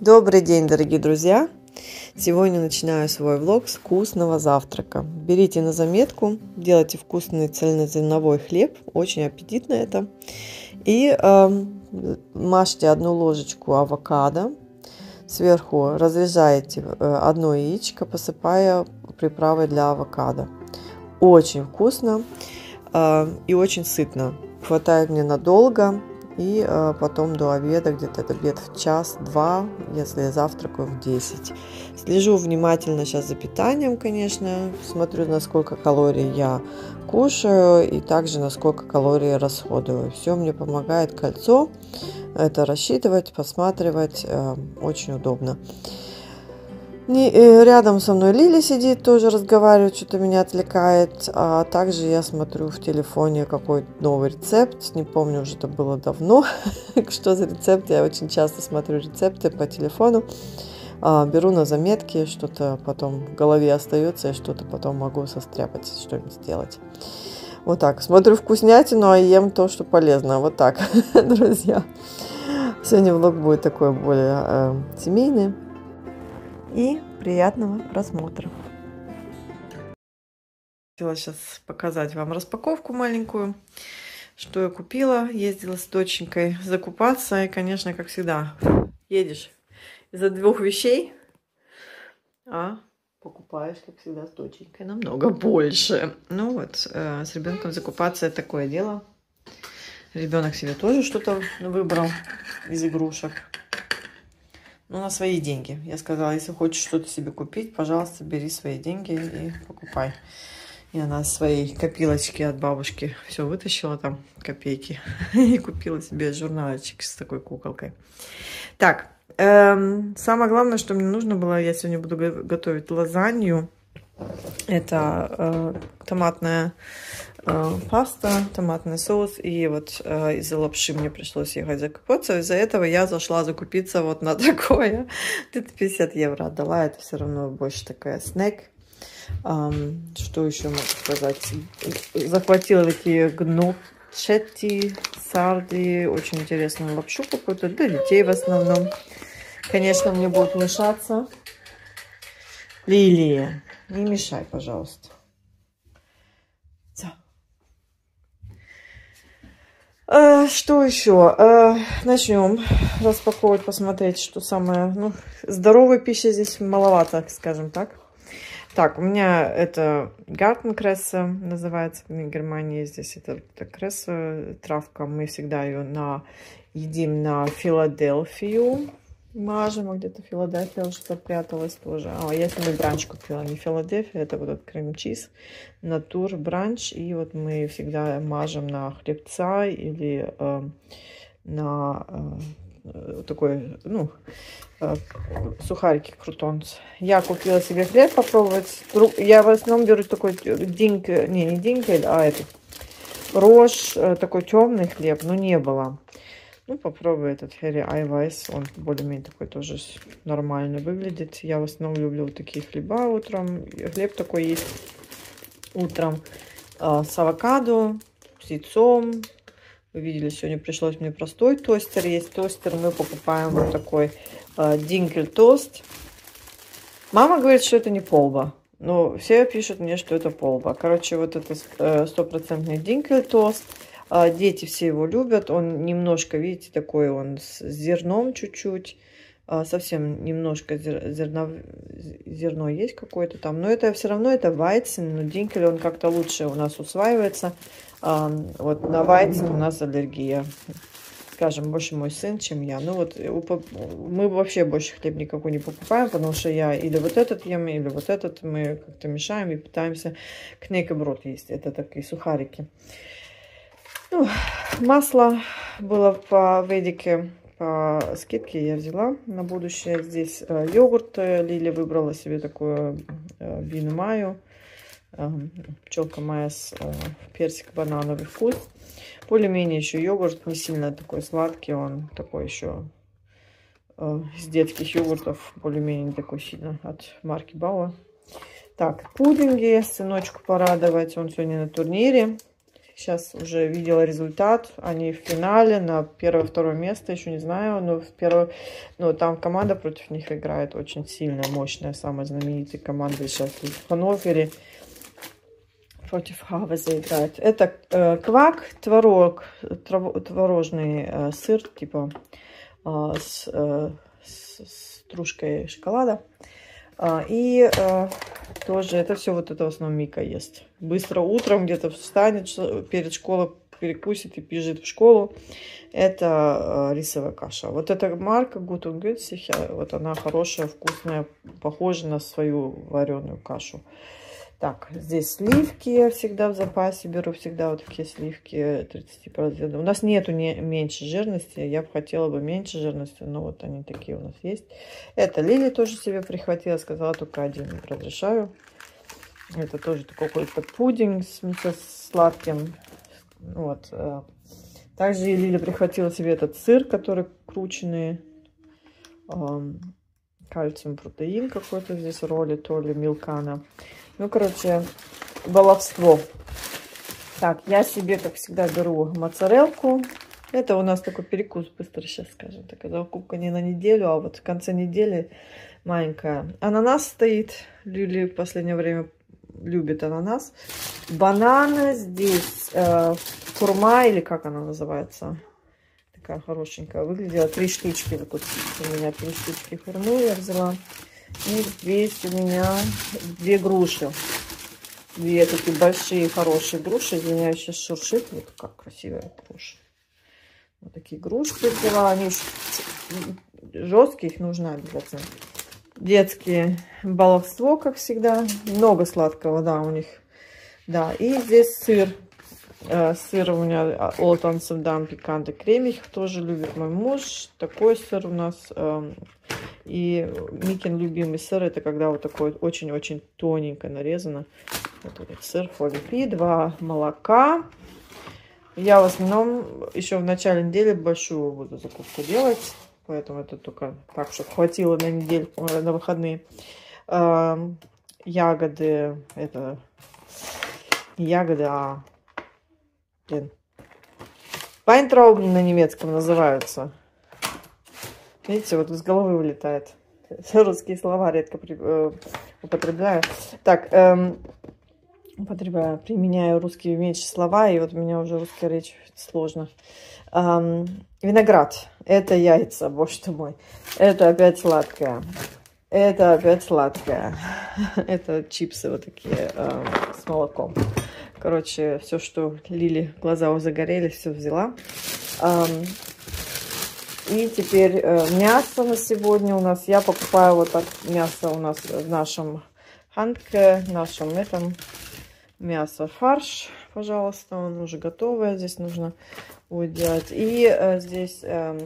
Добрый день, дорогие друзья! Сегодня начинаю свой влог с вкусного завтрака. Берите на заметку, делайте вкусный цельнозерновой хлеб, очень аппетитно это. И мажьте одну ложечку авокадо, сверху разрезаете одно яичко, посыпая приправой для авокадо. Очень вкусно и очень сытно. Хватает мне надолго. И потом до обеда, где-то обед в час-два, если я завтракаю в 10. Слежу внимательно сейчас за питанием, конечно. Смотрю, насколько калорий я кушаю и также насколько калорий расходую. Все мне помогает кольцо. Это рассчитывать, посматривать. Очень удобно. Рядом со мной Лили сидит, тоже разговаривает, что-то меня отвлекает. А также я смотрю в телефоне какой-то новый рецепт. Не помню, уже это было давно. Что за рецепт? Я очень часто смотрю рецепты по телефону. Беру на заметки, что-то потом в голове остается, и что-то потом могу состряпать, что-нибудь сделать. Вот так. Смотрю вкуснятину, а ем то, что полезно. Вот так, друзья. Сегодня влог будет такой более семейный. И приятного просмотра. Хотела сейчас показать вам распаковку маленькую, что я купила. Ездила с доченькой закупаться. И, конечно, как всегда, едешь из-за двух вещей, а покупаешь, как всегда, с доченькой намного больше. Ну вот, с ребенком закупаться — это такое дело. Ребенок себе тоже что-то выбрал из игрушек. Ну, на свои деньги. Я сказала, если хочешь что-то себе купить, пожалуйста, бери свои деньги и покупай. И она своей копилочки от бабушки все вытащила, там копейки, и купила себе журнальчик с такой куколкой. Так, самое главное, что мне нужно было, я сегодня буду готовить лазанью. Это томатная паста, томатный соус. И вот из-за лапши мне пришлось ехать закупаться. Из-за этого я зашла закупиться вот на такое. Где-то 50 евро отдала. Это все равно больше такая снэк. Что еще могу сказать? Захватила такие гнocchetti, сарди. Очень интересную лапшу какую-то. Для детей в основном. Конечно, мне будут мешаться. Лилия, не мешай, пожалуйста. Что еще? Начнем распаковывать, посмотреть, что самое... Ну, здоровой пищи здесь маловато, скажем так. Так, у меня это Gartenkresse называется в Германии. Здесь это кресса, травка. Мы всегда ее едим на Филадельфию. Мажем, а где-то Филадельфия уже запряталась тоже. Я сегодня бранч купила, не Филадельфия, это вот этот крем-чиз, натур бранч. И вот мы всегда мажем на хлебца или на такой, ну, сухарики крутонс. Я купила себе хлеб попробовать. Я в основном беру такой динкель, не динкель, а этот рожь, такой темный хлеб, но не было. Ну, попробую этот Херри Айвайс. Он более-менее такой тоже нормально выглядит. Я в основном люблю вот такие хлеба утром. Хлеб такой есть утром с авокадо, с яйцом. Вы видели, сегодня пришлось мне простой тостер есть. Тостер мы покупаем вот такой динкель тост. Мама говорит, что это не полба. Но все пишут мне, что это полба. Короче, вот это стопроцентный динкель тост. Дети все его любят. Он немножко, видите, такой он с зерном чуть-чуть. Совсем немножко зерно есть какое-то там. Но это все равно это вайцен. Но динкель он как-то лучше у нас усваивается. Вот на вайцен у нас аллергия. Скажем, больше мой сын, чем я. Ну вот мы вообще больше хлеб никакой не покупаем, потому что я или вот этот ем, или вот этот. Мы как-то мешаем и пытаемся кнекеброд есть. Это такие сухарики. Ну, масло было по ведике, по скидке я взяла на будущее. Здесь йогурт. Лили выбрала себе такую Бину Майю. Пчелка Майя с персик-банановый вкус. Более-менее еще йогурт, не сильно такой сладкий. Он такой еще из детских йогуртов. Более-менее такой сильно от марки Бауа. Так, пудинги. Сыночку порадовать. Он сегодня на турнире. Сейчас уже видела результат. Они в финале на первое-второе место. Еще не знаю, но но там команда против них играет очень сильная, мощная, самая знаменитая команда сейчас в Ханновере. Против Хавезе играет. Это квак, творог, творожный сыр, типа с стружкой шоколада. И тоже это все вот это в основном Мика ест. Быстро утром где-то встанет перед школой, перекусит и бежит в школу. Это рисовая каша. Вот эта марка Gut und Günstig, вот она хорошая, вкусная, похожа на свою вареную кашу. Так, здесь сливки я всегда в запасе беру, всегда вот такие сливки 30%. У нас нету меньше жирности, я бы хотела бы меньше жирности, но вот они такие у нас есть. Это Лили тоже себе прихватила, сказала, только один не разрешаю. Это тоже какой-то пудинг с сладким. Вот. Также Лили прихватила себе этот сыр, который крученный. Кальциум, протеин какой-то здесь роли, то ли милкана. Ну, короче, баловство. Так, я себе, как всегда, беру моцарелку. Это у нас такой перекус, быстро сейчас скажем. Такая закупка не на неделю, а вот в конце недели маленькая. Ананас стоит. Люли в последнее время любит ананас. Бананы здесь. Курма, или как она называется. Такая хорошенькая выглядела. 3 штучки. Вот тут у меня 3 штучки хурмы я взяла. И здесь у меня 2 груши. 2 такие большие, хорошие груши. Извиняюсь, сейчас шуршит. Вот как красивая груша. Вот такие грушки взяла. Они жесткие, их нужно обязательно. Детские баловство, как всегда. Много сладкого, да, у них. Да, и здесь сыр. Сыр у меня Old Amsterdam пиканты кремик. Тоже любит мой муж. Такой сыр у нас. И Микин любимый сыр, это когда вот такой очень-очень тоненько нарезано. Вот этот сыр фолипи, 2 молока. Я в основном еще в начале недели большую буду закупку делать. Поэтому это только так, чтобы хватило на неделю, на выходные. Ягоды, это не ягоды, а Вайнтраубен на немецком называются. Видите, вот из головы вылетает. Русские слова редко употребляю. Так, применяю русские меньше слова, и вот у меня уже русская речь сложно. Виноград. Это яйца, боже ты мой. Это опять сладкое. Это опять сладкое. Это чипсы вот такие с молоком. Короче, все, что Лили, глаза загорелись, все взяла. И теперь мясо на сегодня у нас. Я покупаю вот так мясо у нас в нашем ханке, в нашем этом мясо фарш, пожалуйста, он уже готовый. Здесь нужно будет делать. И здесь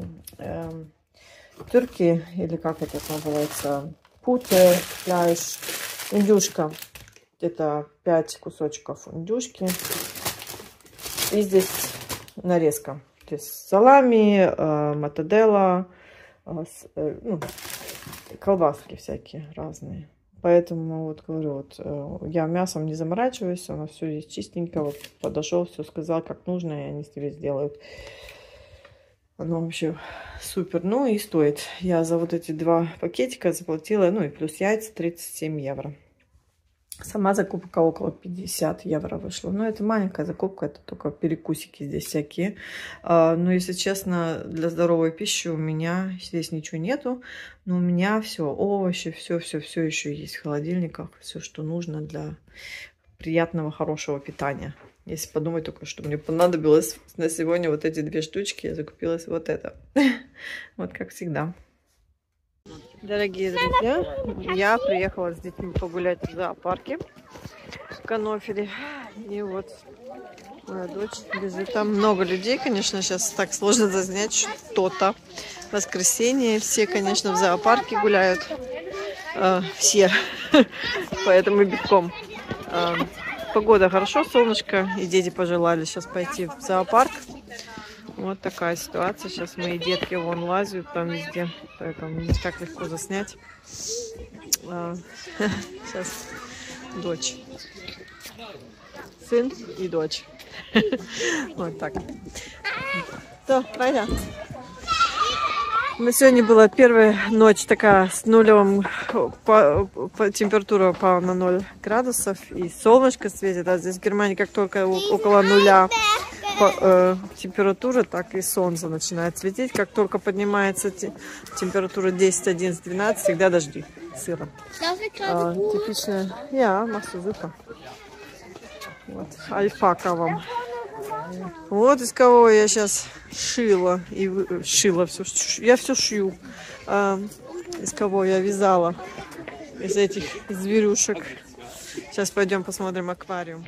турки, или как это называется, путе, фляж, индюшка. Где-то 5 кусочков индюшки. И здесь нарезка. Здесь салами, мотаделла, ну, колбаски всякие разные. Поэтому, вот говорю, вот, я мясом не заморачиваюсь, оно все здесь чистенько. Вот подошел, все сказал, как нужно, и они тебе сделают. Оно вообще супер. Ну и стоит. Я за вот эти 2 пакетика заплатила, ну и плюс яйца, 37 евро. Сама закупка около 50 евро вышла. Но это маленькая закупка, это только перекусики здесь всякие. Но если честно, для здоровой пищи у меня здесь ничего нету. Но у меня все, овощи, все еще есть в холодильниках. Все, что нужно для приятного, хорошего питания. Если подумать только, что мне понадобилось на сегодня вот эти 2 штучки, я закупилась вот это. Вот как всегда. Дорогие друзья, я приехала с детьми погулять в зоопарке в Ганновере. И вот моя дочь бежит. Там много людей, конечно, сейчас так сложно заснять что-то. Воскресенье, все, конечно, в зоопарке гуляют. Все, поэтому битком. Погода хорошо, солнышко, и дети пожелали сейчас пойти в зоопарк. Вот такая ситуация. Сейчас мои детки вон лазят там везде, поэтому не так легко заснять. Сейчас дочь. Сын и дочь. Вот так. Да, понятно. На сегодня была первая ночь такая с нулем, температура упала на 0 градусов, и солнышко светит, а здесь в Германии как только около нуля температура, так и солнце начинает светить. Как только поднимается температура 10, 11, 12, всегда дожди, сыро. Типичная, массузыка. Вот, альпака вам. Вот из кого я сейчас шила. И шила все. Я все шью. Из кого я вязала. Из этих зверюшек. Сейчас пойдем посмотрим аквариум.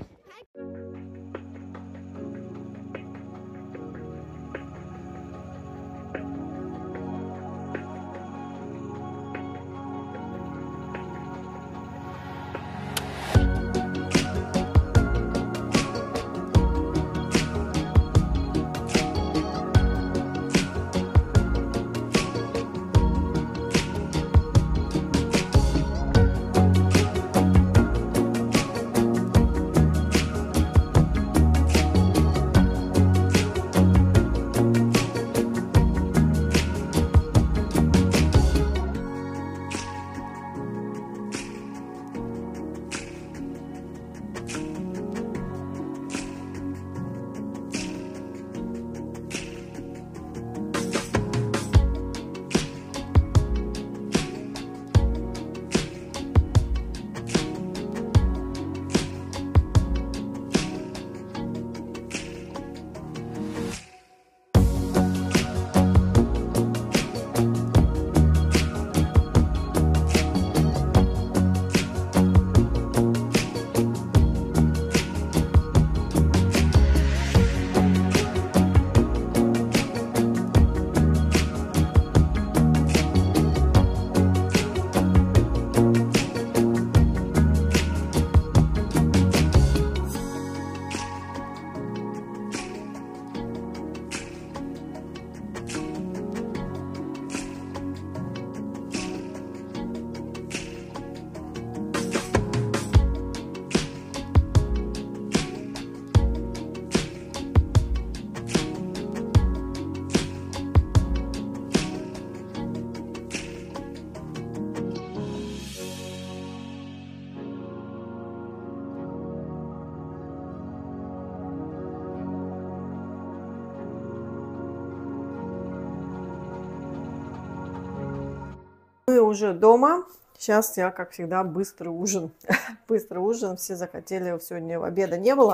Мы уже дома. Сейчас я, как всегда, быстрый ужин. Быстрый ужин. Все захотели, сегодня обеда не было.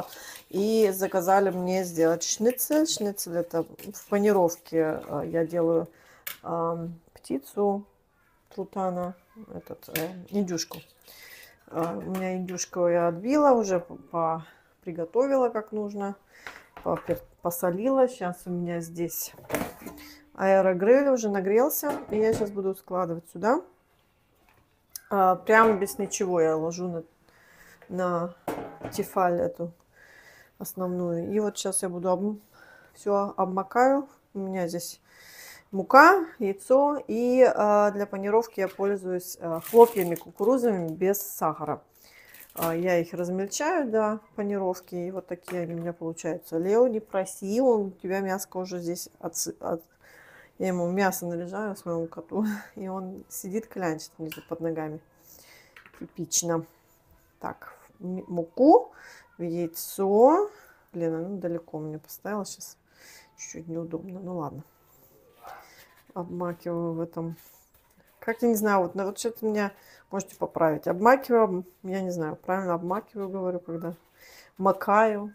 И заказали мне сделать шницель. Шницель это в панировке. Я делаю птицу, трутана, индюшку. У меня индюшку я отбила, уже приготовила как нужно. Посолила. Сейчас у меня здесь аэрогриль уже нагрелся. И я сейчас буду складывать сюда. Прямо без ничего я ложу на тефаль эту основную. И вот сейчас я буду все обмакаю. У меня здесь мука, яйцо. И для панировки я пользуюсь хлопьями кукурузовыми без сахара. Я их размельчаю до панировки. И вот такие они у меня получаются. Лео, не проси, у тебя мяско уже здесь Я ему мясо наряжаю, своему коту, и он сидит, клянчит внизу под ногами. Типично. Так, муку, яйцо. Блин, оно далеко мне поставила сейчас. Чуть-чуть неудобно, ну ладно. Обмакиваю в этом. Как я не знаю, вот что-то меня можете поправить. Обмакиваю, я не знаю, правильно обмакиваю, говорю, когда макаю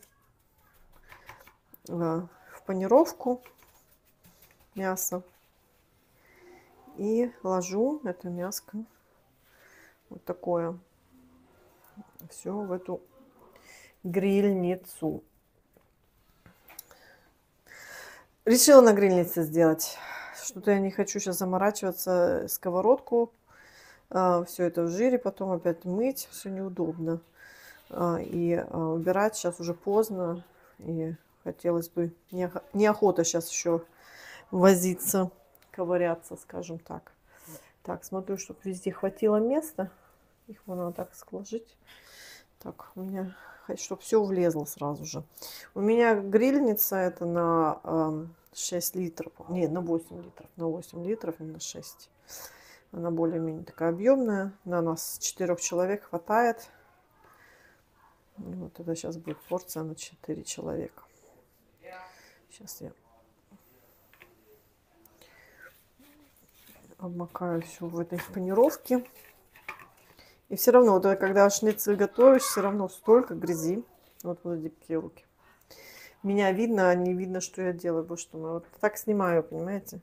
в панировку мясо и ложу это мяско вот такое все в эту грильницу. Решила на грильнице сделать. Что-то я не хочу сейчас заморачиваться, сковородку, все это в жире, потом опять мыть, все неудобно. И убирать сейчас уже поздно, и хотелось бы, неохота сейчас еще возиться, ковыряться, скажем так. Так, смотрю, чтобы везде хватило места. Их можно так сложить. Так, у меня, чтобы все влезло сразу же. У меня грильница это на 6 литров. Не, на 8 литров. На 8 литров и на 6. Она более-менее такая объемная. На нас 4 человек хватает. Вот это сейчас будет порция на 4 человека. Сейчас я обмакаю все в этой панировке. И все равно, вот, когда шницель готовишь, все равно столько грязи. Вот такие руки. Меня видно, а не видно, что я делаю. Боже что, вот так снимаю, понимаете?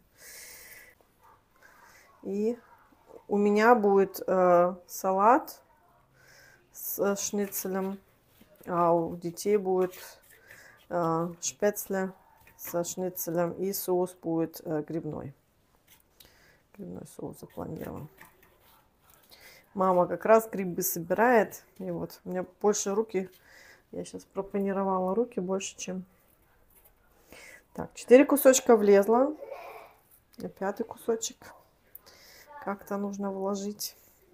И у меня будет салат с шницелем, а у детей будет шпецле со шницелем, и соус будет грибной. Грибной соус запланирован. Мама как раз грибы собирает. И вот у меня больше руки. Я сейчас пропанировала руки больше, чем... Так, 4 кусочка влезло. И 5-й кусочек. Как-то нужно вложить.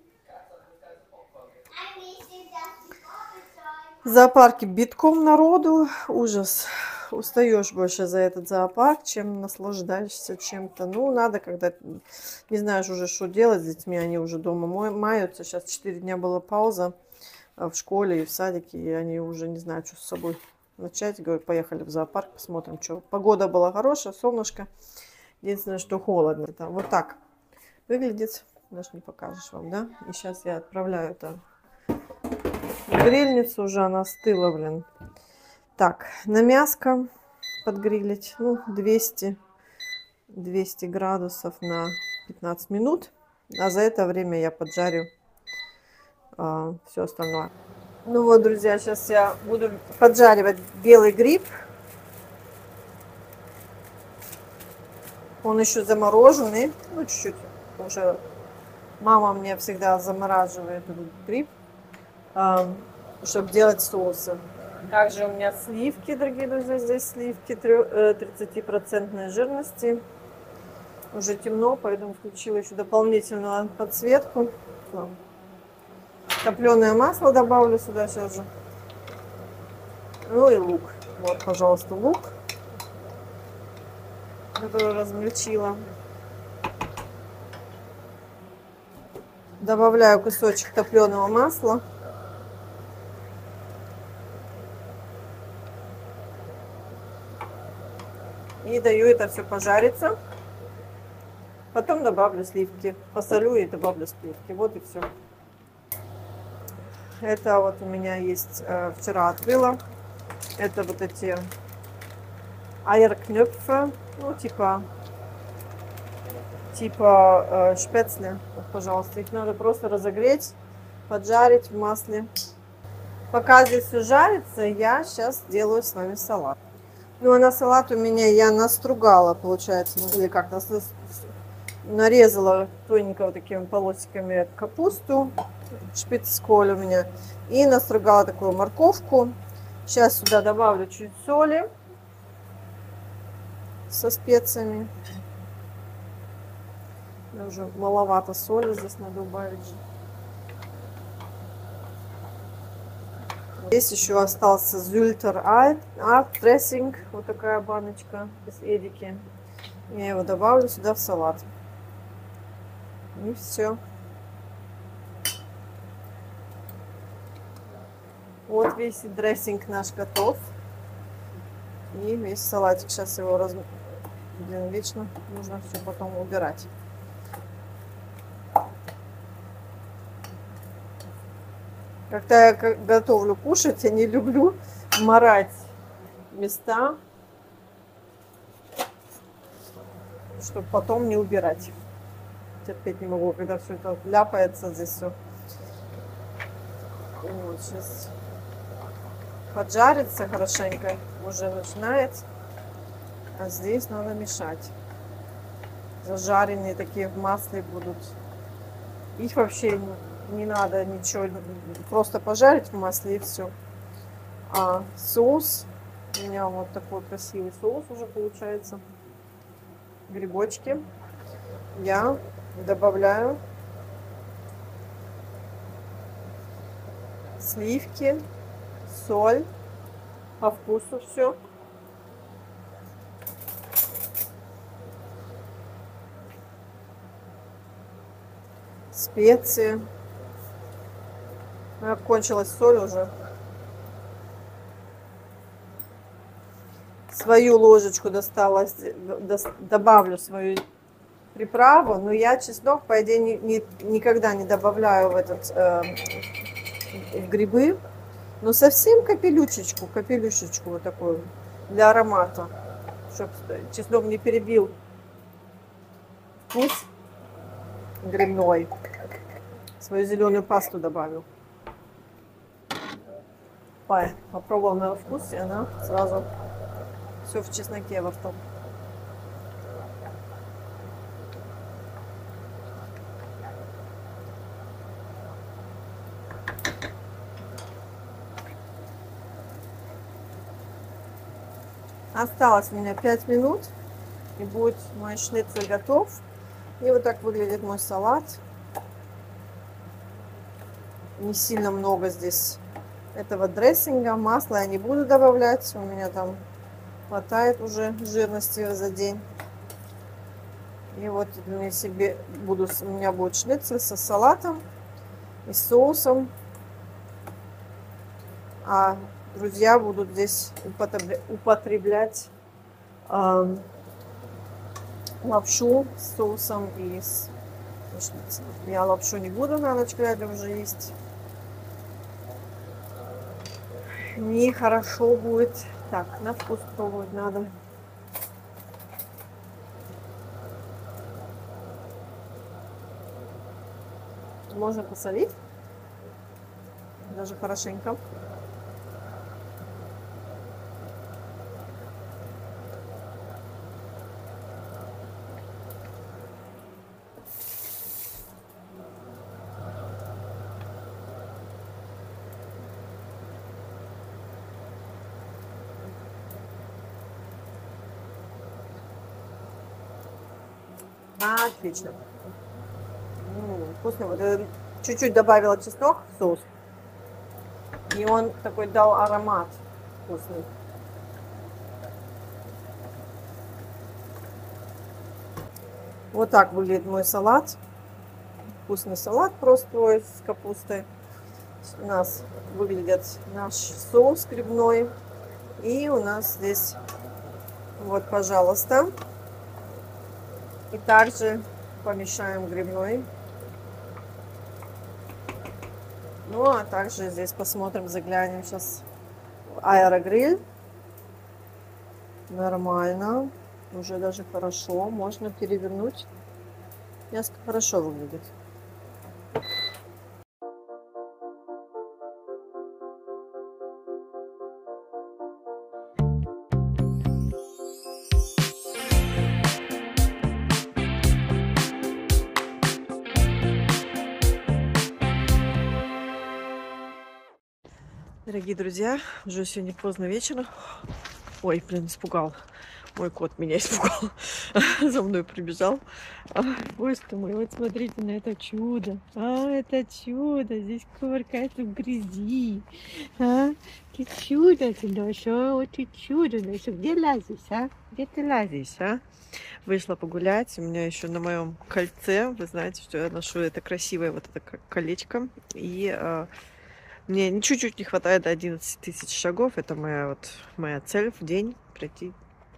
В зоопарке битком народу. Ужас. Устаешь больше за этот зоопарк, чем наслаждаешься чем-то. Ну, надо, когда не знаешь уже, что делать с детьми, они уже дома маются. Сейчас 4 дня была пауза в школе и в садике, и они уже не знают, что с собой начать. Говорю, поехали в зоопарк, посмотрим, что. Погода была хорошая, солнышко. Единственное, что холодно. Там вот так выглядит. Даже не покажешь вам, да? И сейчас я отправляю это в грильницу, уже она остыла, блин. Так, на мяско подгрилить, ну, 200 градусов на 15 минут. А за это время я поджарю все остальное. Ну вот, друзья, сейчас я буду поджаривать белый гриб. Он еще замороженный, ну, чуть-чуть уже. Мама мне всегда замораживает этот гриб, чтобы делать соусы. Также у меня сливки, дорогие друзья, здесь сливки 30% жирности. Уже темно, поэтому включила еще дополнительную подсветку. Топленое масло добавлю сюда сейчас же. Ну и лук. Вот, пожалуйста, лук, который размельчила. Добавляю кусочек топленого масла. И даю это все пожариться. Потом добавлю сливки. Посолю и добавлю сливки. Вот и все. Это вот у меня есть, вчера открыла. Это вот эти Eierknöpfe. Ну, типа шпецли. Вот, пожалуйста. Их надо просто разогреть, поджарить в масле. Пока здесь все жарится, я сейчас делаю с вами салат. Ну, а на салат у меня я настругала, получается, или как-то нарезала тоненько вот такими полосиками капусту, шпицколь у меня, и настругала такую морковку. Сейчас сюда добавлю чуть соли со специями. Уже маловато соли, здесь надо убавить. Здесь еще остался Zülter Art дрессинг, вот такая баночка из Эдики. Я его добавлю сюда в салат. И все. Вот весь дрессинг наш готов. И весь салатик. Сейчас его Блин, вечно нужно все потом убирать. Когда я готовлю кушать, я не люблю марать места, чтобы потом не убирать. Терпеть не могу, когда все это ляпается здесь все. Вот, сейчас поджарится хорошенько, уже начинает. А здесь надо мешать. Зажаренные такие в масле будут. Их вообще не надо ничего, просто пожарить в масле и все. А соус, у меня вот такой красивый соус уже получается. Грибочки я добавляю сливки, соль, по вкусу все. Специи. Кончилась соль уже. Свою ложечку достала, добавлю свою приправу, но я чеснок, по идее, никогда не добавляю в в грибы. Но совсем капелюшечку вот такую, для аромата, чтобы чеснок не перебил вкус грибной. Свою зеленую пасту добавил. Попробовала на вкус, и она сразу все в чесноке во рту. Осталось у меня 5 минут, и будет мой шницель готов. И вот так выглядит мой салат. Не сильно много здесь этого дрессинга. Масла я не буду добавлять. У меня там хватает уже жирности за день. И вот у меня будет шницель со салатом и соусом. А друзья будут здесь употреблять лапшу с соусом и с шницелем. Я лапшу не буду на ночь глядя уже есть. Мне хорошо будет. Так, на вкус пробовать надо. Можно посолить. Даже хорошенько. Отлично. Вкусно. Вот чуть-чуть добавила чеснок в соус. И он такой дал аромат вкусный. Вот так выглядит мой салат. Вкусный салат простой с капустой. У нас выглядит наш соус грибной. И у нас здесь вот, пожалуйста. И также помешаем грибной. Ну, а также здесь посмотрим, заглянем сейчас в аэрогриль. Нормально. Уже даже хорошо. Можно перевернуть. Мяско хорошо выглядит. Дорогие друзья, уже сегодня поздно вечером. Ой, блин, испугал. Мой кот меня испугал. За мной прибежал. Боже ты мой, вот смотрите на это чудо. Это чудо. Здесь кувыркается в грязи. Ты чудо, ты Лёша. Вот ты чудо, Лёша. Где лазишь, а? Где ты лазишь, а? Вышла погулять. У меня еще на моем кольце. Вы знаете, что я ношу это красивое вот это колечко. И мне чуть-чуть не хватает до 11 тысяч шагов. Это моя цель в день пройти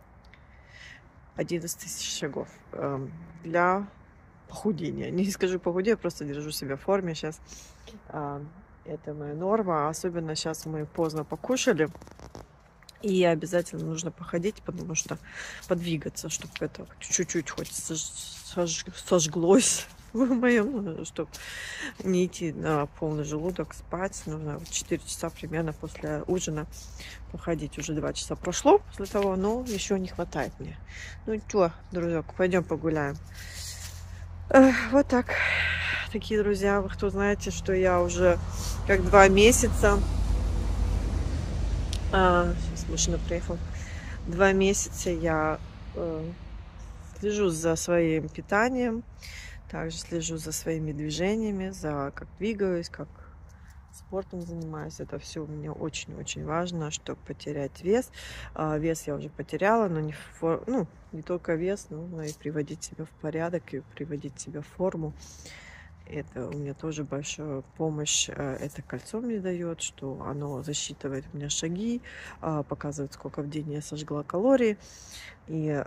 11 тысяч шагов для похудения. Не скажу похудеть, просто держу себя в форме сейчас. Это моя норма. Особенно сейчас мы поздно покушали. И обязательно нужно походить, потому что подвигаться, чтобы это чуть-чуть хоть сожглось в моем, чтобы не идти на полный желудок спать. Нужно 4 часа примерно после ужина походить. Уже 2 часа прошло после того, но еще не хватает мне. Ну что, друзья, пойдем погуляем. Вот так. Такие друзья, вы кто знаете, что я уже как 2 месяца... Сейчас машина приехала. 2 месяца я слежу за своим питанием, также слежу за своими движениями, за как двигаюсь, как спортом занимаюсь. Это все у меня очень-очень важно, чтобы потерять вес. Вес я уже потеряла, но не только вес, но и приводить себя в порядок, и приводить себя в форму. Это у меня тоже большая помощь. Это кольцо мне дает, что оно засчитывает у меня шаги, показывает, сколько в день я сожгла калорий. И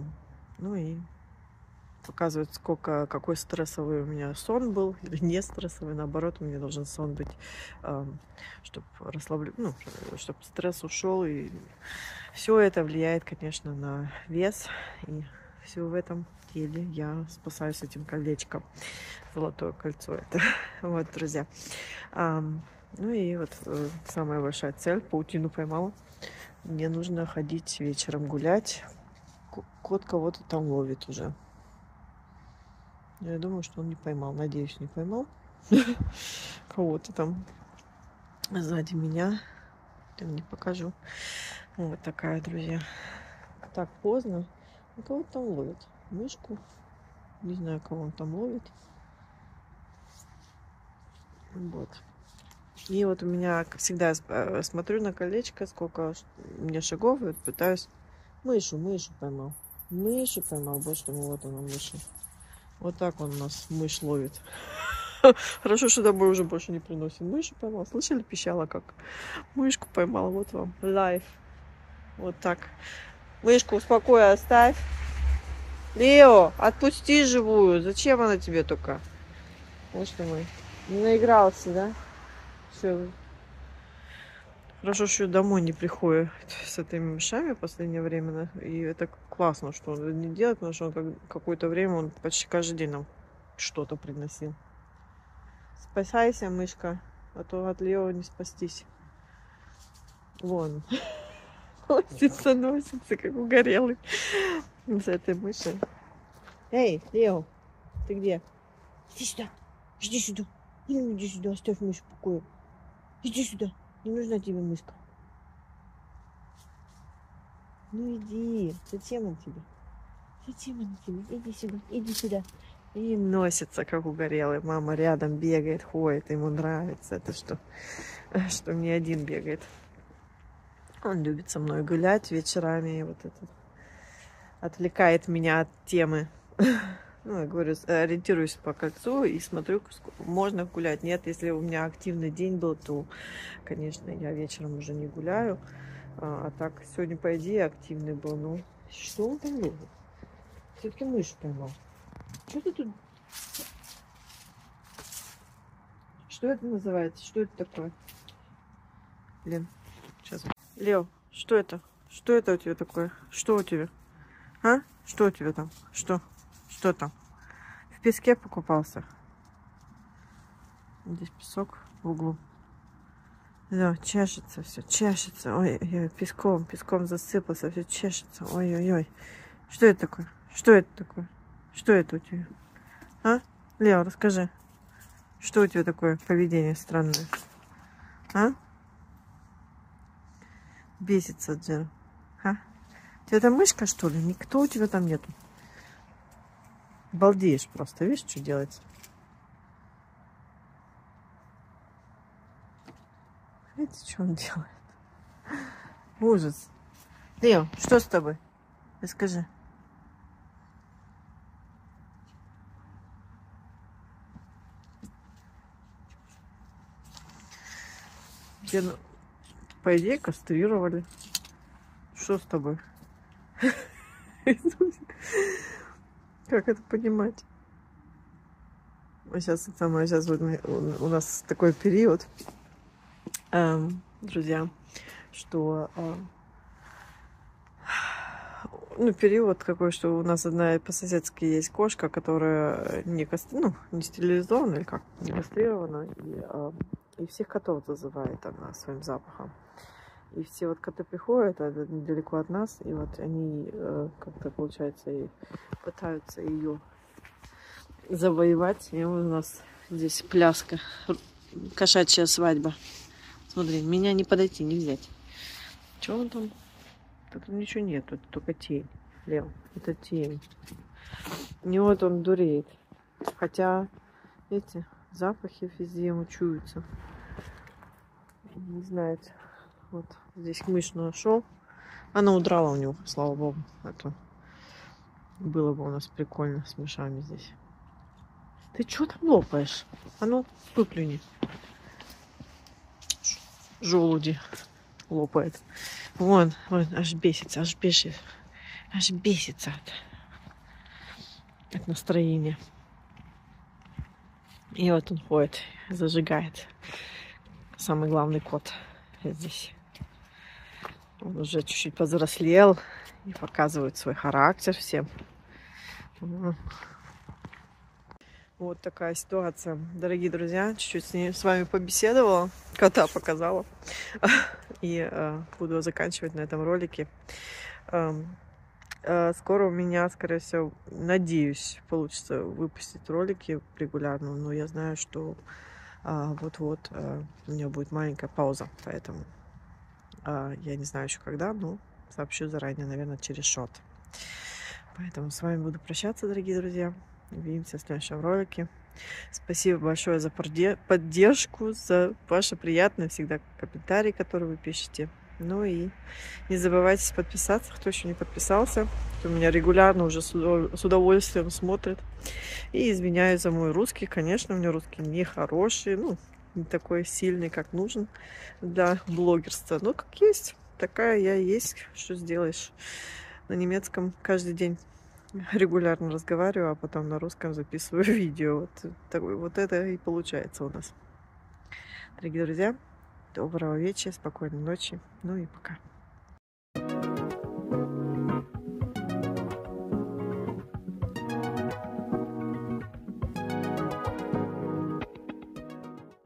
показывает, какой стрессовый у меня сон был, или не стрессовый, наоборот, у меня должен сон быть, чтобы чтобы стресс ушел, и все это влияет, конечно, на вес, и все в этом теле я спасаюсь этим колечком, золотое кольцо это. Вот, друзья. Ну и вот самая большая цель, паутину поймала, мне нужно ходить вечером гулять, кот кого-то там ловит уже. Я думаю, что он не поймал. Надеюсь, не поймал. Кого-то там сзади меня. Я не покажу. Вот такая, друзья. Так поздно. Кого-то там ловит. Мышку. Не знаю, кого он там ловит. Вот. И вот у меня, как всегда, смотрю на колечко, сколько у меня шагов, и пытаюсь мышу поймал. Мышу поймал. Больше вот он мыши. Вот так он у нас мышь ловит. Хорошо, что домой уже больше не приносим. Мышь поймал. Слышали, пищала как? Мышку поймал. Вот вам. Лайф. Вот так. Мышку успокой, оставь. Лео, отпусти живую. Зачем она тебе только? Вот что мы. Не наигрался, да? Все. Хорошо, что домой не приходит с этими мышами в последнее время. И это классно, что он не делает, потому что он какое-то время он почти каждый день нам что-то приносил. Спасайся, мышка, а то от Лео не спастись. Вон. Носится, как угорелый. С этой мышей. Эй, Лео, ты где? Иди сюда. Иди сюда. Иди сюда, оставь мышь в покое. Иди сюда. Не нужна тебе мышка. Ну иди. Зачем он тебе? Зачем он тебе? Иди сюда. Иди сюда. И носится, как угорелый. Мама рядом бегает, ходит. Ему нравится это, что не один бегает. Он любит со мной гулять вечерами. И вот это отвлекает меня от темы. Ну, я говорю, ориентируюсь по кольцу и смотрю, можно гулять. Нет, если у меня активный день был, то, конечно, я вечером уже не гуляю. А так, сегодня, по идее, активный был. Ну, что он там любит? Все-таки мышь поймал. Что ты тут? Что это называется? Что это такое? Блин, сейчас. Лео, что это? Что это у тебя такое? Что у тебя? А? Что у тебя там? Что? Что там? В песке покупался. Здесь песок в углу. Да, чешется все, чешется. Ой, песком засыпался, все чешется. Ой-ой-ой. Что это такое? Что это такое? Что это у тебя? А? Лео, расскажи. Что у тебя такое поведение странное? А? Бесится Джер. А? У тебя там мышка, что ли? Никто у тебя там нету. Балдеешь просто. Видишь, что делается? Видите, что он делает? Ужас. Лео, что с тобой? Расскажи. Тебя, по идее, кастрировали. Что с тобой? Как это понимать? Сейчас у нас такой период, друзья, что период какой, что у нас одна по-соседски есть кошка, которая не стерилизована или как, не кастрирована, и всех котов зазывает она своим запахом. И все вот коты приходят недалеко от нас, и вот они как-то, получается, и пытаются ее завоевать. И у нас здесь пляска, кошачья свадьба. Смотри, меня не подойти, не взять. Что он там? Тут ничего нет, тут только тень. Лев, это тень. Не вот он дуреет. Хотя, видите, запахи везде ему чуются. Не знает. Вот здесь мышь нашел. Она удрала у него, слава богу. А то было бы у нас прикольно с мышами здесь. Ты что там лопаешь? А ну, выплюни. Желуди лопает. Вон, аж бесится, аж бесится от настроения. И вот он ходит, зажигает. Самый главный кот здесь. Он уже чуть-чуть повзрослел и показывает свой характер всем. Вот такая ситуация, дорогие друзья. Чуть-чуть с вами побеседовала, кота показала. И буду заканчивать на этом ролике. Скоро у меня, скорее всего, надеюсь, получится выпустить ролики регулярно. Но я знаю, что вот-вот у меня будет маленькая пауза. Поэтому я не знаю еще когда, но сообщу заранее, наверное, через шорт. Поэтому с вами буду прощаться, дорогие друзья. Увидимся в следующем ролике. Спасибо большое за поддержку, за ваши приятные всегда комментарии, которые вы пишете. Ну и не забывайте подписаться, кто еще не подписался, кто меня регулярно уже с удовольствием смотрит. И извиняюсь за мой русский. Конечно, у меня русский не хороший, ну, не такой сильный, как нужен для блогерства. Но как есть, такая я и есть. Что сделаешь? На немецком каждый день регулярно разговариваю, а потом на русском записываю видео. Вот это и получается у нас. Дорогие друзья, доброго вечера, спокойной ночи. Ну и пока.